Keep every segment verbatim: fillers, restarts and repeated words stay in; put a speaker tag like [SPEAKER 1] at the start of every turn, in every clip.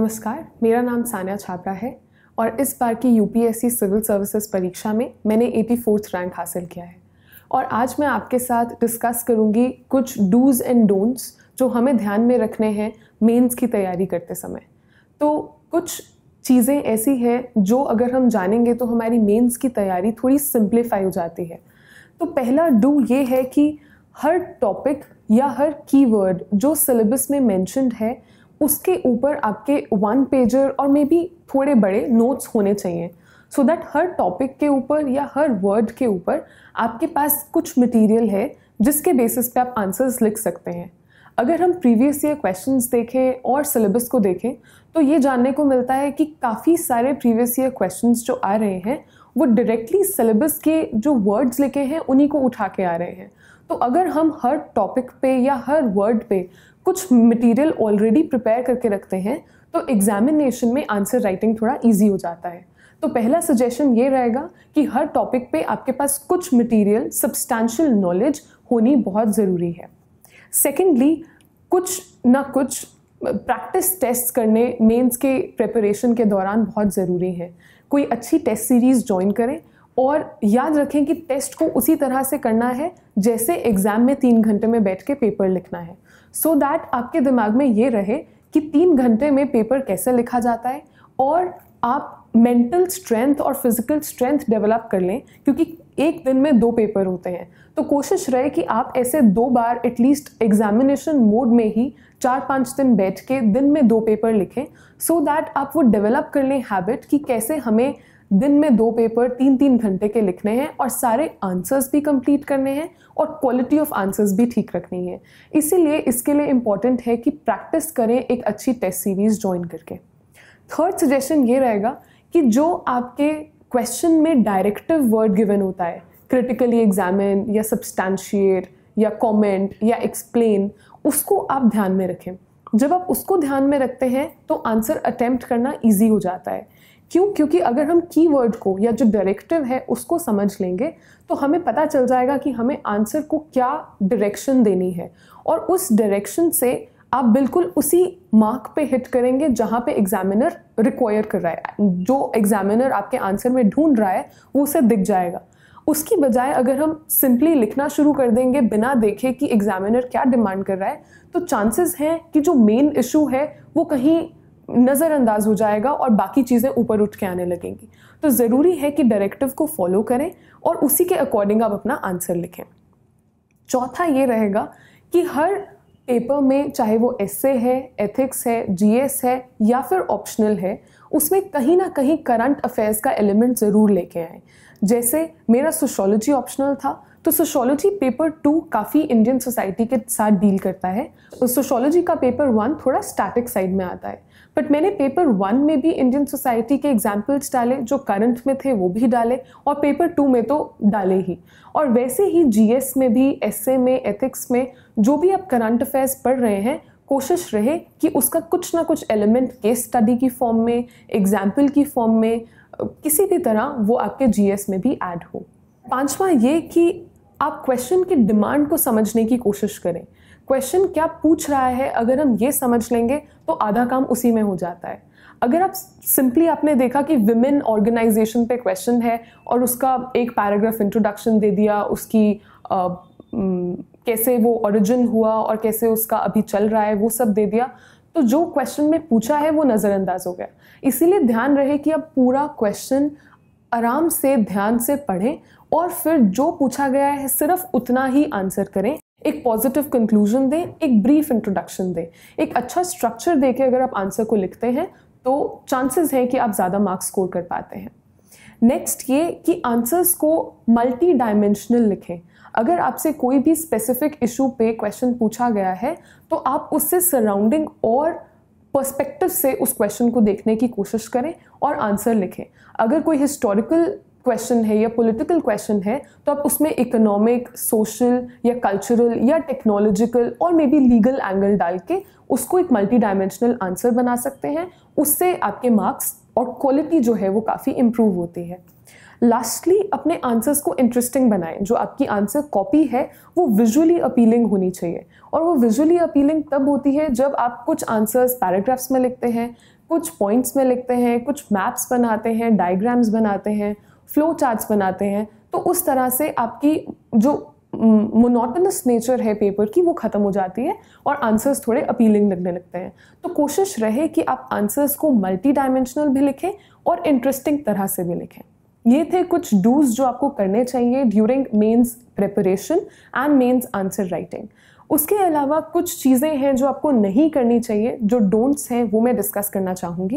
[SPEAKER 1] नमस्कार, मेरा नाम सान्या छाबरा है और इस बार की यूपीएससी सिविल सर्विसेज परीक्षा में मैंने चौरासी रैंक हासिल किया है। और आज मैं आपके साथ डिस्कस करूंगी कुछ डूज एंड डोंट्स जो हमें ध्यान में रखने हैं मेंस की तैयारी करते समय। तो कुछ चीज़ें ऐसी हैं जो अगर हम जानेंगे तो हमारी मेंस की तैयारी थोड़ी सिंप्लीफाई हो जाती है। तो पहला डू ये है कि हर टॉपिक या हर कीवर्ड जो सिलेबस में मेंशन्ड है उसके ऊपर आपके वन पेजर और मे बी थोड़े बड़े नोट्स होने चाहिए, सो so दैट हर टॉपिक के ऊपर या हर वर्ड के ऊपर आपके पास कुछ मटेरियल है जिसके बेसिस पे आप आंसर्स लिख सकते हैं। अगर हम प्रीवियस ईयर क्वेश्चंस देखें और सिलेबस को देखें तो ये जानने को मिलता है कि काफ़ी सारे प्रीवियस ईयर क्वेश्चंस जो आ रहे हैं वो डायरेक्टली सिलेबस के जो वर्ड्स लिखे हैं उन्हीं को उठा के आ रहे हैं। तो अगर हम हर टॉपिक पे या हर वर्ड पे कुछ मटेरियल ऑलरेडी प्रिपेयर करके रखते हैं तो एग्जामिनेशन में आंसर राइटिंग थोड़ा इजी हो जाता है। तो पहला सजेशन ये रहेगा कि हर टॉपिक पे आपके पास कुछ मटेरियल, सब्सटैंशियल नॉलेज होनी बहुत ज़रूरी है। सेकेंडली, कुछ ना कुछ प्रैक्टिस टेस्ट करने मेंस के प्रिपरेशन के दौरान बहुत ज़रूरी है। कोई अच्छी टेस्ट सीरीज़ ज्वाइन करें और याद रखें कि टेस्ट को उसी तरह से करना है जैसे एग्ज़ाम में तीन घंटे में बैठ के पेपर लिखना है, सो दैट आपके दिमाग में ये रहे कि तीन घंटे में पेपर कैसे लिखा जाता है और आप मेंटल स्ट्रेंथ और फिजिकल स्ट्रेंथ डेवलप कर लें, क्योंकि एक दिन में दो पेपर होते हैं। तो कोशिश रहे कि आप ऐसे दो बार एटलीस्ट एग्जामिनेशन मोड में ही चार पाँच दिन बैठ के दिन में दो पेपर लिखें, सो दैट आप वो डेवलप कर लें हैबिट कि कैसे हमें दिन में दो पेपर तीन तीन घंटे के लिखने हैं और सारे आंसर्स भी कंप्लीट करने हैं और क्वालिटी ऑफ आंसर्स भी ठीक रखनी है। इसीलिए इसके लिए इम्पॉर्टेंट है कि प्रैक्टिस करें एक अच्छी टेस्ट सीरीज ज्वाइन करके। थर्ड सजेशन ये रहेगा कि जो आपके क्वेश्चन में डायरेक्टिव वर्ड गिवन होता है, क्रिटिकली एग्जामिन या सब्सटैंशिएट या कमेंट या एक्सप्लेन, उसको आप ध्यान में रखें। जब आप उसको ध्यान में रखते हैं तो आंसर अटेम्प्ट करना ईजी हो जाता है। क्यों? क्योंकि अगर हम कीवर्ड को या जो डायरेक्टिव है उसको समझ लेंगे तो हमें पता चल जाएगा कि हमें आंसर को क्या डायरेक्शन देनी है और उस डायरेक्शन से आप बिल्कुल उसी मार्क पे हिट करेंगे जहाँ पे एग्जामिनर रिक्वायर कर रहा है। जो एग्जामिनर आपके आंसर में ढूंढ रहा है वो उसे दिख जाएगा। उसकी बजाय अगर हम सिंपली लिखना शुरू कर देंगे बिना देखे कि एग्जामिनर क्या डिमांड कर रहा है तो चांसेस हैं कि जो मेन इशू है वो कहीं नज़रअंदाज हो जाएगा और बाकी चीज़ें ऊपर उठ के आने लगेंगी। तो ज़रूरी है कि डायरेक्टिव को फॉलो करें और उसी के अकॉर्डिंग आप अपना आंसर लिखें। चौथा ये रहेगा कि हर पेपर में, चाहे वो एस्से है, एथिक्स है, जीएस है या फिर ऑप्शनल है, उसमें कहीं ना कहीं करंट अफेयर्स का एलिमेंट ज़रूर लेके आएँ। जैसे मेरा सोशियोलॉजी ऑप्शनल था तो सोशियोलॉजी पेपर टू काफ़ी इंडियन सोसाइटी के साथ डील करता है। सोशियोलॉजी का पेपर वन थोड़ा स्टैटिक साइड में आता है, बट मैंने पेपर वन में भी इंडियन सोसाइटी के एग्जाम्पल्स डाले, जो करंट में थे वो भी डाले और पेपर टू में तो डाले ही। और वैसे ही जीएस में भी, एसए में, एथिक्स में जो भी आप करंट अफेयर्स पढ़ रहे हैं, कोशिश रहे कि उसका कुछ ना कुछ एलिमेंट केस स्टडी की फॉर्म में, एग्जाम्पल की फॉर्म में, किसी भी तरह वो आपके जीएस में भी ऐड हो। पांचवा ये कि आप क्वेश्चन की डिमांड को समझने की कोशिश करें। क्वेश्चन क्या पूछ रहा है अगर हम ये समझ लेंगे तो आधा काम उसी में हो जाता है। अगर आप सिंपली आपने देखा कि विमेन ऑर्गेनाइजेशन पे क्वेश्चन है और उसका एक पैराग्राफ इंट्रोडक्शन दे दिया, उसकी आ, कैसे वो ओरिजिन हुआ और कैसे उसका अभी चल रहा है वो सब दे दिया, तो जो क्वेश्चन में पूछा है वो नज़रअंदाज हो गया। इसीलिए ध्यान रहे कि आप पूरा क्वेश्चन आराम से ध्यान से पढ़ें और फिर जो पूछा गया है सिर्फ उतना ही आंसर करें। एक पॉजिटिव कंक्लूजन दें, एक ब्रीफ इंट्रोडक्शन दें, एक अच्छा स्ट्रक्चर देके अगर आप आंसर को लिखते हैं तो चांसेस हैं कि आप ज़्यादा मार्क्स स्कोर कर पाते हैं। नेक्स्ट ये कि आंसर्स को मल्टी डायमेंशनल लिखें। अगर आपसे कोई भी स्पेसिफिक इशू पे क्वेश्चन पूछा गया है तो आप उससे सराउंडिंग और पर्सपेक्टिव से उस क्वेश्चन को देखने की कोशिश करें और आंसर लिखें। अगर कोई हिस्टोरिकल क्वेश्चन है या पॉलिटिकल क्वेश्चन है तो आप उसमें इकोनॉमिक, सोशल या कल्चरल या टेक्नोलॉजिकल और मे बी लीगल एंगल डाल के उसको एक मल्टी डायमेंशनल आंसर बना सकते हैं। उससे आपके मार्क्स और क्वालिटी जो है वो काफ़ी इम्प्रूव होती है। लास्टली, अपने आंसर्स को इंटरेस्टिंग बनाएं। जो आपकी आंसर कॉपी है वो विजुअली अपीलिंग होनी चाहिए, और वो विजुअली अपीलिंग तब होती है जब आप कुछ आंसर्स पैराग्राफ्स में लिखते हैं, कुछ पॉइंट्स में लिखते हैं, कुछ मैप्स बनाते हैं, डायग्राम्स बनाते हैं, फ्लो चार्ट्स बनाते हैं, तो उस तरह से आपकी जो मोनोटोनस नेचर है पेपर की वो ख़त्म हो जाती है और आंसर्स थोड़े अपीलिंग लगने लगते हैं। तो कोशिश रहे कि आप आंसर्स को मल्टी डायमेंशनल भी लिखें और इंटरेस्टिंग तरह से भी लिखें। ये थे कुछ डूज जो आपको करने चाहिए during mains preparation and mains answer writing. उसके अलावा कुछ चीज़ें हैं जो आपको नहीं करनी चाहिए, जो डोंट्स हैं वो मैं डिस्कस करना चाहूँगी।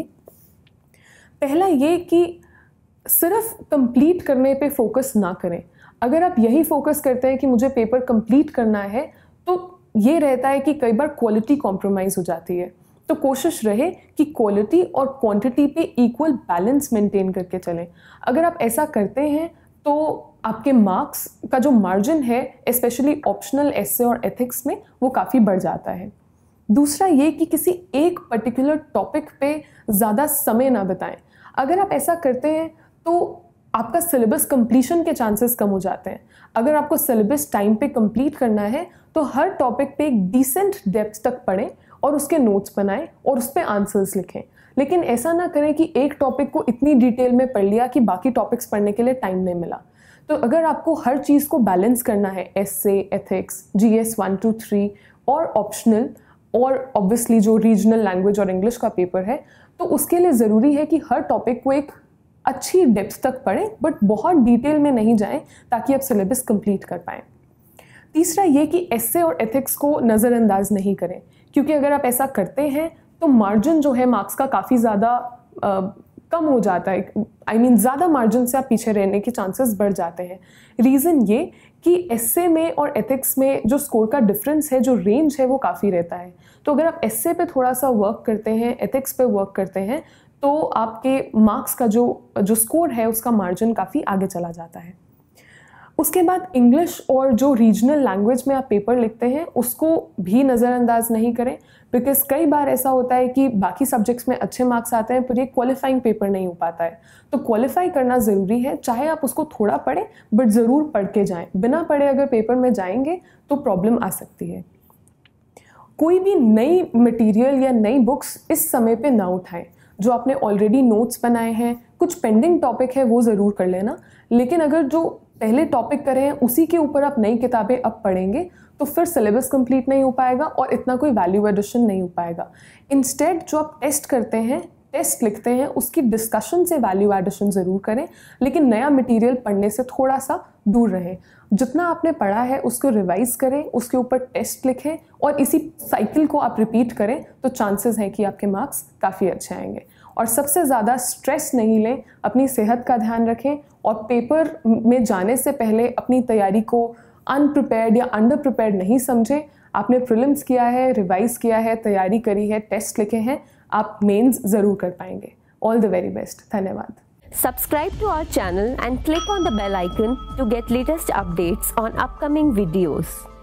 [SPEAKER 1] पहला ये कि सिर्फ कंप्लीट करने पे फोकस ना करें। अगर आप यही फोकस करते हैं कि मुझे पेपर कंप्लीट करना है, तो ये रहता है कि कई बार क्वालिटी कॉम्प्रोमाइज़ हो जाती है। तो कोशिश रहे कि क्वालिटी और क्वांटिटी पे इक्वल बैलेंस मेंटेन करके चलें। अगर आप ऐसा करते हैं तो आपके मार्क्स का जो मार्जिन है, स्पेशली ऑप्शनल एसे और एथिक्स में, वो काफ़ी बढ़ जाता है। दूसरा ये कि किसी एक पर्टिकुलर टॉपिक पे ज़्यादा समय ना बिताएं। अगर आप ऐसा करते हैं तो आपका सिलेबस कंप्लीशन के चांसेस कम हो जाते हैं। अगर आपको सिलेबस टाइम पे कंप्लीट करना है तो हर टॉपिक पे एक डिसेंट डेप्थ तक पढ़ें और उसके नोट्स बनाएं और उस पर आंसर्स लिखें। लेकिन ऐसा ना करें कि एक टॉपिक को इतनी डिटेल में पढ़ लिया कि बाकी टॉपिक्स पढ़ने के लिए टाइम नहीं मिला। तो अगर आपको हर चीज़ को बैलेंस करना है, essay, ethics, GS one two three और ऑप्शनल और ऑब्वियसली जो रीजनल लैंग्वेज और इंग्लिश का पेपर है, तो उसके लिए ज़रूरी है कि हर टॉपिक को एक अच्छी डेप्थ तक पढ़ें, बट बहुत डिटेल में नहीं जाएं ताकि आप सिलेबस कंप्लीट कर पाएँ। तीसरा ये कि एसे और एथिक्स को नज़रअंदाज नहीं करें, क्योंकि अगर आप ऐसा करते हैं तो मार्जिन जो है मार्क्स का काफ़ी ज़्यादा कम हो जाता है। आई मीन ज़्यादा मार्जिन से आप पीछे रहने के चांसेस बढ़ जाते हैं। रीज़न ये कि एसे में और एथिक्स में जो स्कोर का डिफरेंस है, जो रेंज है, वो काफ़ी रहता है। तो अगर आप एसे पे थोड़ा सा वर्क करते हैं, एथिक्स पे वर्क करते हैं, तो आपके मार्क्स का जो जो स्कोर है उसका मार्जिन काफ़ी आगे चला जाता है। उसके बाद इंग्लिश और जो रीजनल लैंग्वेज में आप पेपर लिखते हैं उसको भी नज़रअंदाज नहीं करें, बिकॉज कई बार ऐसा होता है कि बाकी सब्जेक्ट्स में अच्छे मार्क्स आते हैं पर ये क्वालिफाइंग पेपर नहीं हो पाता है। तो क्वालिफाई करना ज़रूरी है, चाहे आप उसको थोड़ा पढ़ें बट ज़रूर पढ़ के जाएं। बिना पढ़े अगर पेपर में जाएंगे तो प्रॉब्लम आ सकती है। कोई भी नई मटेरियल या नई बुक्स इस समय पे ना उठाएं। जो आपने ऑलरेडी नोट्स बनाए हैं, कुछ पेंडिंग टॉपिक है वो ज़रूर कर लेना, लेकिन अगर जो पहले टॉपिक करे हैं उसी के ऊपर आप नई किताबें अब पढ़ेंगे तो फिर सिलेबस कंप्लीट नहीं हो पाएगा और इतना कोई वैल्यू एडिशन नहीं हो पाएगा। इंस्टेड जो आप टेस्ट करते हैं, टेस्ट लिखते हैं, उसकी डिस्कशन से वैल्यू एडिशन ज़रूर करें, लेकिन नया मटेरियल पढ़ने से थोड़ा सा दूर रहें। जितना आपने पढ़ा है उसको रिवाइज करें, उसके ऊपर टेस्ट लिखें और इसी साइकिल को आप रिपीट करें तो चांसेस हैं कि आपके मार्क्स काफ़ी अच्छे आएंगे। और सबसे ज़्यादा स्ट्रेस नहीं लें, अपनी सेहत का ध्यान रखें और पेपर में जाने से पहले अपनी तैयारी को अनप्रिपेयर्ड या अंडर प्रिपेयर्ड नहीं समझें। आपने प्रीलिम्स किया है, रिवाइज किया है, तैयारी करी है, टेस्ट लिखे हैं, आप मेंस ज़रूर कर पाएंगे। All the very best. धन्यवाद।
[SPEAKER 2] Subscribe to our channel and click on the bell icon to get latest updates on upcoming videos.